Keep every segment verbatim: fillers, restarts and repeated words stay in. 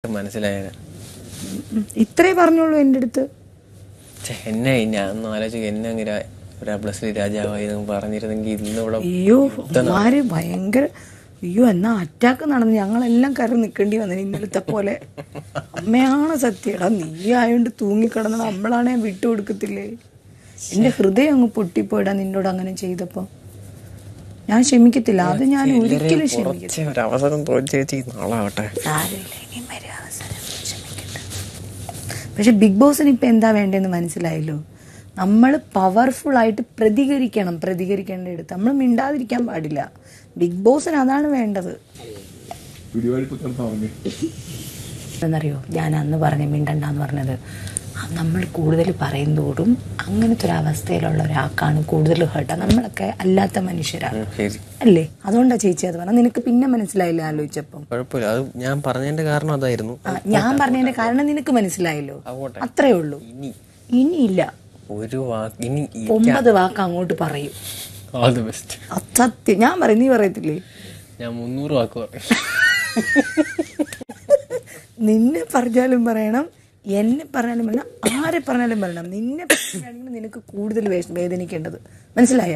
മനസ്സിലായ ഇത്രേ പറഞ്ഞോളൂ എൻ്റെ അടുത്ത്. എന്നെ ഞാൻ ഒന്ന് ആലോചിക്കും, എന്നെ അങ്ങനെ ബ്ലസ്ലി രാജാവായി പറഞ്ഞിരുന്നെങ്കിൽ ഇന്നിവിടെ അയ്യോ ആര് ഭയങ്കര അയ്യോ എന്നാ അറ്റാക്ക് നടന്നു, ഞങ്ങളെല്ലാം കയറി നിൽക്കേണ്ടി വന്നു ഇന്നലത്തെ പോലെ. അമ്മയാണ് സത്യടാ, നീ ആയോണ്ട് തൂങ്ങിക്കിടന്നത്, നമ്മളാണെ വിട്ടുകൊടുക്കത്തില്ലേ. എന്റെ ഹൃദയം അങ്ങ് പൊട്ടിപ്പോയിടാ നിന്നോട് അങ്ങനെ ചെയ്തപ്പോ. ഞാൻ ക്ഷമിക്കത്തില്ല, അത് ഞാൻ ഒരിക്കലും ക്ഷമിക്കത്തില്ല. പക്ഷെ ബിഗ് ബോസിന് ഇപ്പൊ എന്താ വേണ്ടതെന്ന് മനസ്സിലായല്ലോ. നമ്മൾ പവർഫുൾ ആയിട്ട് പ്രതികരിക്കണം, പ്രതികരിക്കേണ്ട എടുത്ത് നമ്മൾ മിണ്ടാതിരിക്കാൻ പാടില്ല. ബിഗ് ബോസിന് അതാണ് വേണ്ടത്. എന്നറിയോ ഞാൻ അന്ന് പറഞ്ഞ മിണ്ടണ്ടെന്ന് പറഞ്ഞത്, നമ്മൾ കൂടുതൽ പറയുന്നതോടും അങ്ങനത്തെ ഒരു അവസ്ഥയിലുള്ള ഒരാൾക്കാണ് കൂടുതൽ ഹേർട്ടാ. നമ്മളൊക്കെ അല്ലാത്ത മനുഷ്യരാണ് അല്ലേ, അതുകൊണ്ടാ ചേച്ചി അത് പറഞ്ഞ. നിനക്ക് പിന്നെ മനസ്സിലായില്ല ആലോചിച്ചപ്പം. ഞാൻ പറഞ്ഞതിന്റെ കാരണം അതായിരുന്നു. ഞാൻ പറഞ്ഞതിന്റെ കാരണം നിനക്ക് മനസ്സിലായല്ലോ, അത്രേ ഉള്ളൂ. ഇനിയില്ല, ഒരു വാക്ക് ഒമ്പത് വാക്ക് അങ്ങോട്ട് പറയും. സത്യം ഞാൻ പറയും, നീ പറയത്തില്ലേ? ഞാൻ മുന്നൂറ് വാക്ക് പറയും. നിന്നെ പറഞ്ഞാലും പറയണം, എന്നെ പറഞ്ഞാലും പറയണം, ആരെ പറഞ്ഞാലും പറയണം. നിന്നെ പറയുകയാണെങ്കിൽ നിനക്ക് കൂടുതൽ വേദനിക്കേണ്ടത് മനസ്സിലായ?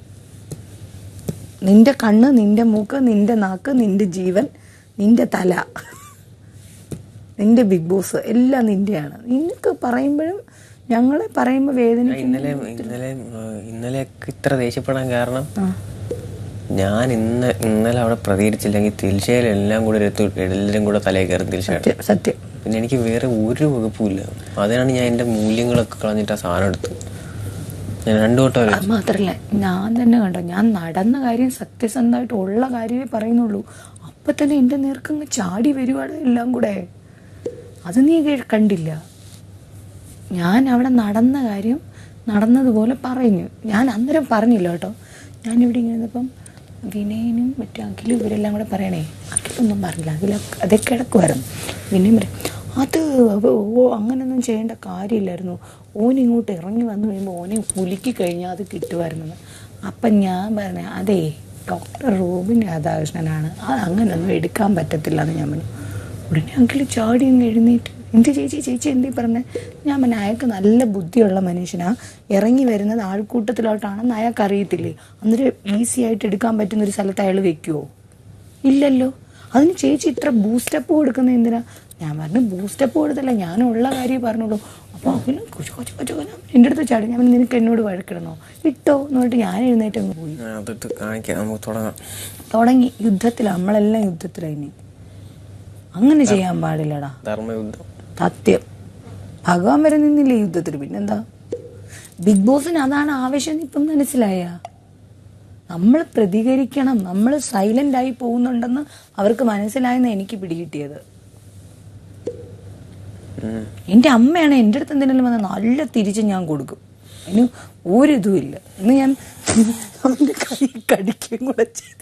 നിന്റെ കണ്ണ്, നിന്റെ മൂക്ക്, നിന്റെ നാക്ക്, നിന്റെ ജീവൻ, നിന്റെ തല, നിന്റെ ബിഗ് ബോസ് എല്ലാം നിന്റെയാണ്. നിനക്ക് പറയുമ്പോഴും ഞങ്ങളെ പറയുമ്പോ വേദന. ഇന്നലെ ഇന്നലെ ഇന്നലെ ഇത്ര ദേഷ്യപ്പെടാൻ കാരണം ഞാൻ ഇന്ന് ഇന്നലെ അവിടെ പ്രതികരിച്ചില്ലെങ്കിൽ ദിൽഷയിലെല്ലാം കൂടെ എല്ലാവരും കൂടെ തലയിൽ കയറും. ദിൽഷ സത്യം. പിന്നെ എനിക്ക് വേറെ ഒരു വകുപ്പുമില്ല. അതിനാണ് ഞാൻ എന്റെ മൂല്യങ്ങളൊക്കെ കളഞ്ഞിട്ട് ആ സാധനം എടുത്തു. ഞാൻ രണ്ടു വട്ടം. അത് മാത്രല്ല, ഞാൻ തന്നെ കണ്ടോ, ഞാൻ നടന്ന കാര്യം സത്യസന്ധമായിട്ട് ഉള്ള കാര്യമേ പറയുന്നുള്ളൂ. അപ്പൊ തന്നെ എന്റെ നേർക്കങ്ങ് ചാടി വരുവാണ് എല്ലാം കൂടെ. അത് നീ കണ്ടില്ല. ഞാൻ അവിടെ നടന്ന കാര്യം നടന്നതുപോലെ പറഞ്ഞു. ഞാൻ അന്നേരം പറഞ്ഞില്ല കേട്ടോ. ഞാനിവിടെ ഇങ്ങനെ ഇരുന്നപ്പം വിനയനും മറ്റേ അഖിലും ഇവരെല്ലാം കൂടെ പറയണേ, അഖിലൊന്നും പറഞ്ഞില്ല, അഖില അതൊക്കെ കിടക്കുമായിരുന്നു. വിനയം പറയും, അത് ഓ അങ്ങനെയൊന്നും ചെയ്യേണ്ട കാര്യമില്ലായിരുന്നു, ഓൻ ഇങ്ങോട്ട് ഇറങ്ങി വന്നു കഴിയുമ്പോൾ ഓനെ കുലുക്കി കഴിഞ്ഞാൽ അത് കിട്ടുമായിരുന്നു. അപ്പം ഞാൻ പറഞ്ഞ അതേ ഡോക്ടർ റോബിൻ രാധാകൃഷ്ണനാണ്, അത് അങ്ങനെയൊന്നും എടുക്കാൻ പറ്റത്തില്ല എന്ന് ഞാൻ പറഞ്ഞു. ഉടനെ അഖിൽ ചാടി അങ്ങ് എഴുന്നേറ്റ്, എന്ത് ചേച്ചി ചേച്ചി എന്തീ പറഞ്ഞത്? ഞാൻ പറഞ്ഞ അയാൾക്ക് നല്ല ബുദ്ധിയുള്ള മനുഷ്യനാ, ഇറങ്ങി വരുന്നത് ആൾക്കൂട്ടത്തിലോട്ടാണെന്ന് അയാൾക്ക് അറിയത്തില്ലേ, അന്നേരം ഈസി ആയിട്ട് എടുക്കാൻ പറ്റുന്ന ഒരു സ്ഥലത്ത് അയാൾ വെക്കുവോ? ഇല്ലല്ലോ. അതിന് ചേച്ചി ഇത്ര ബൂസ്റ്റപ്പ് കൊടുക്കുന്നത് എന്തിനാ? ഞാൻ പറഞ്ഞു ബൂസ്റ്റപ്പ് കൊടുത്തല്ല, ഞാനുള്ള കാര്യം പറഞ്ഞോളൂ. അപ്പോൾ അഖിലും കൊച്ചു കൊച്ചു കൊച്ചു എൻ്റെ അടുത്ത് ചാടി. ഞാൻ നിനക്ക് എന്നോട് വഴക്കിടണോ? ഇട്ടോ എന്ന് പറഞ്ഞിട്ട് ഞാൻ എഴുന്നേറ്റ് അങ്ങ് പോയി. തുടങ്ങി യുദ്ധത്തിൽ, നമ്മളെല്ലാം യുദ്ധത്തിലായി. അങ്ങനെ ചെയ്യാൻ പാടില്ലടാ. ധർമ്മയുദ്ധം സത്യം. ഭഗവാൻ വരെ നിന്നില്ലേ യുദ്ധത്തിൽ, പിന്നെന്താ? ബിഗ് ബോസിന് അതാണ് ആവശ്യം. ഇപ്പം മനസ്സിലായ? നമ്മൾ പ്രതികരിക്കണം, നമ്മൾ സൈലന്റ് ആയി പോകുന്നുണ്ടെന്ന് അവർക്ക് മനസ്സിലായെന്ന് എനിക്ക് പിടികിട്ടിയത്. എന്റെ അമ്മയാണ് എൻ്റെ അടുത്ത് എന്തെങ്കിലും വന്നാൽ നല്ല തിരിച്ച് ഞാൻ കൊടുക്കും, അതിന് ഒരിതും ഇല്ല. എന്ന് ഞാൻ അവന്റെ കൈ കടിക്കുകയും കൂടെ ചെയ്ത്.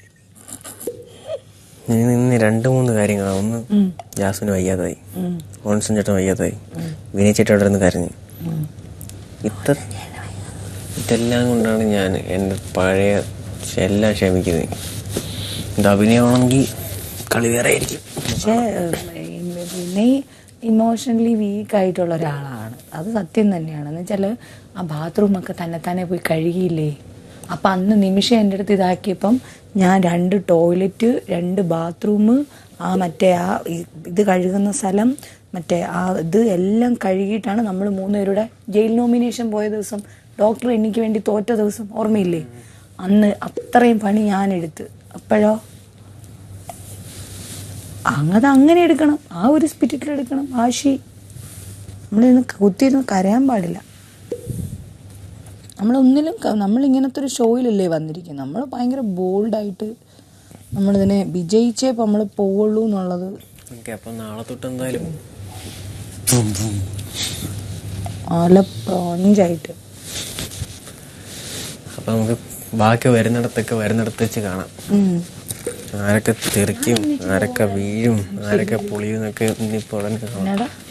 ഇന്ന് രണ്ട് മൂന്ന് കാര്യങ്ങളാണ്. ഒന്ന്, ജാസ്മിന് വയ്യാതായി, റോൺസൺ ചേട്ടൻ വയ്യാതായി, വിനയ ചേട്ടൻ അവിടെ നിന്ന് കരഞ്ഞു. ഇത്ര ഇതെല്ലാം കൊണ്ടാണ് ഞാൻ എൻ്റെ പഴയ എല്ലാം ക്ഷമിക്കുന്നത്. ഇത് അഭിനയമാണെങ്കിൽ കളി വേറെ ആയിരിക്കും. പക്ഷേ വിനയ് ഇമോഷണലി വീക്ക് ആയിട്ടുള്ള ഒരാളാണ്, അത് സത്യം തന്നെയാണ്. എന്ന് വെച്ചാൽ ആ ബാത്റൂമൊക്കെ തന്നെ തന്നെ പോയി കഴുകിയില്ലേ. അപ്പം അന്ന് നിമിഷ എൻ്റെ അടുത്ത് ഇതാക്കിയപ്പം ഞാൻ രണ്ട് ടോയ്ലറ്റ്, രണ്ട് ബാത്റൂം, ആ മറ്റേ ആ ഇത് കഴുകുന്ന സ്ഥലം, മറ്റേ ആ ഇത് എല്ലാം കഴുകിയിട്ടാണ് നമ്മൾ മൂന്നുപേരുടെ ജയിൽ നോമിനേഷൻ പോയ ദിവസം, ഡോക്ടർ എനിക്ക് വേണ്ടി തോറ്റ ദിവസം, ഓർമ്മയില്ലേ? അന്ന് അത്രയും പണി ഞാൻ എടുത്ത്. അപ്പോഴോ അങ്ങത് അങ്ങനെ എടുക്കണം, ആ ഒരു സ്പിരിറ്റിൽ എടുക്കണം. വാശി നമ്മളിന്ന് കുത്തിയിരുന്ന് കരയാൻ പാടില്ല. നമ്മളൊന്നിലും നമ്മളിങ്ങനത്തെ ഒരു ഷോയിലല്ലേ വന്നിരിക്കുന്നത്. നമ്മൾ ഭയങ്കര ബോൾഡായിട്ട് നമ്മളിതിനെ വിജയിച്ചേ ഇപ്പം നമ്മൾ പോവുള്ളൂ എന്നുള്ളത്. നാളെ തൊട്ട് എന്തായാലും നല്ല പ്രോഞ്ചായിട്ട്. അപ്പം നമുക്ക് ബാക്കി വരുന്നിടത്തൊക്കെ വരുന്നിടത്ത് വെച്ച് കാണാം. ആരൊക്കെ തെറിക്കും, ആരൊക്കെ വീഴും, ആരൊക്കെ പൊളിയും എന്നൊക്കെ ഇനിയിപ്പോൾ ഉടനെ കാണാം.